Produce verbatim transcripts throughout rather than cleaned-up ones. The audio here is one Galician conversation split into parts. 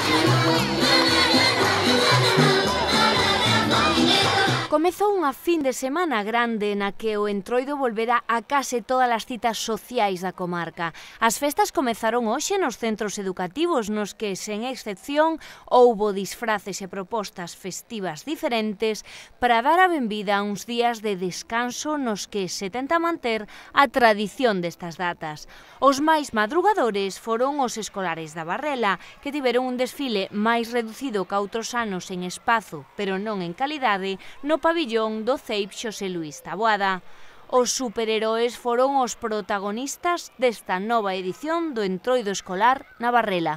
Comezou unha fin de semana grande na que o Entroido volverá a case todas as citas sociais da comarca. As festas comezaron hoxe nos centros educativos nos que, sen excepción, houbo disfraces e propostas festivas diferentes para dar a benvida a uns días de descanso nos que se tenta manter a tradición destas datas. Os máis madrugadores foron os escolares da Barrela, que tiveron un desfile máis reducido ca outros anos en espazo, pero non en calidade, no pabillón do C E I P Xosé Luís Taboada. Os superheroes foron os protagonistas desta nova edición do Entroido escolar na Barrela.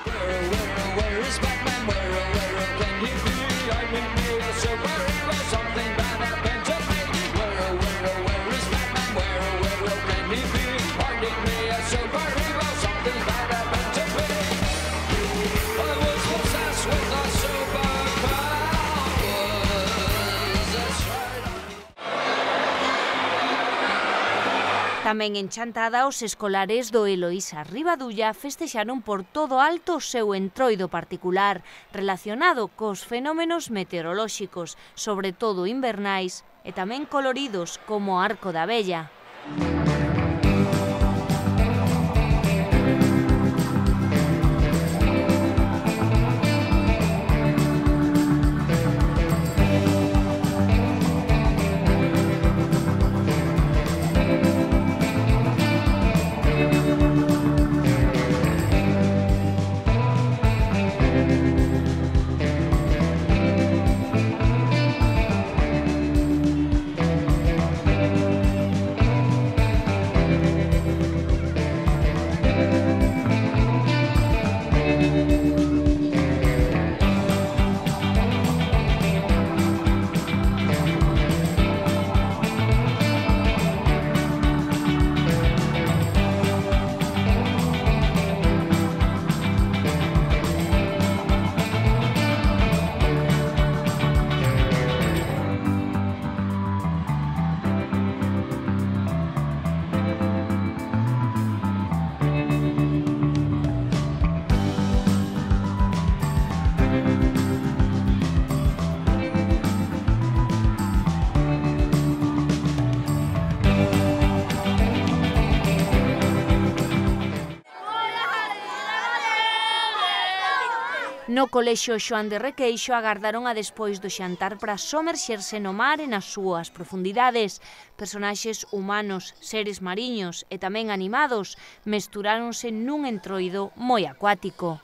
Tamén en Chantada, os escolares do Eloísa Ribadulla festexaron por todo alto o seu entroido particular relacionado cos fenómenos meteorolóxicos, sobre todo invernais, e tamén coloridos como o Arco da Vella. No colexio Xoán de Requeixo agardaron a despois do xantar para somerxerse no mar e nas súas profundidades. Personaxes humanos, seres mariños e tamén animados mesturáronse nun entroido moi acuático.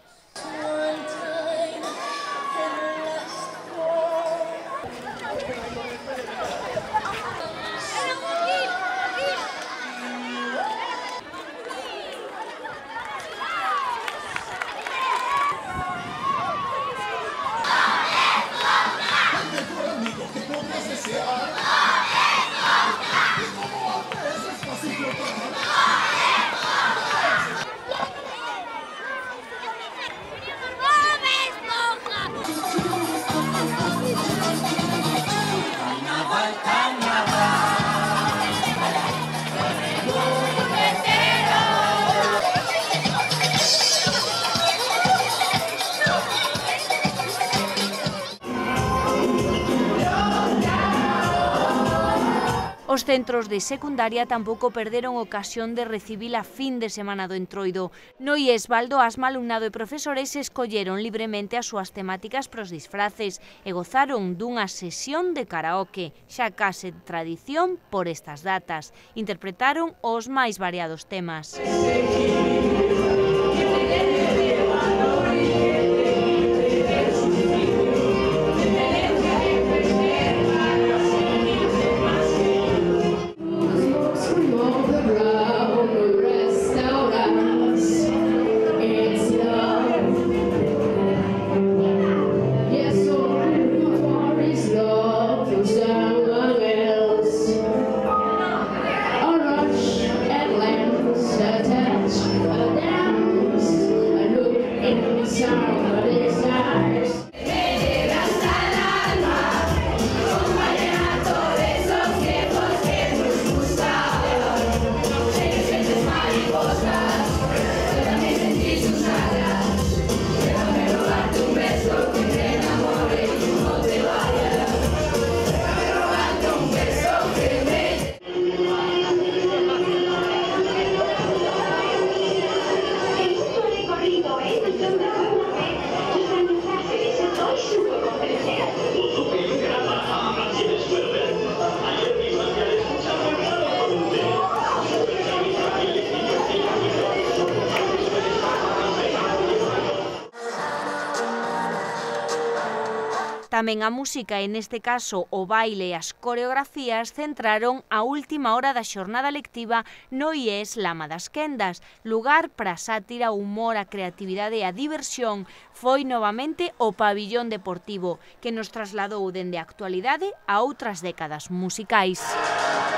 Os centros de secundaria tampouco perderon ocasión de recibir a fin de semana do Entroido. No I E S Baldo Asma, alumnado e profesores escolleron libremente as súas temáticas pros disfraces e gozaron dunha sesión de karaoke, xa case tradición por estas datas. Interpretaron os máis variados temas. Tamén a música, e neste caso o baile e as coreografías, centraron a última hora da xornada lectiva no I E S Lama das Quendas. Lugar para a sátira, o humor, a creatividade e a diversión foi novamente o pabillón deportivo, que nos trasladou dende a actualidade a outras décadas musicais.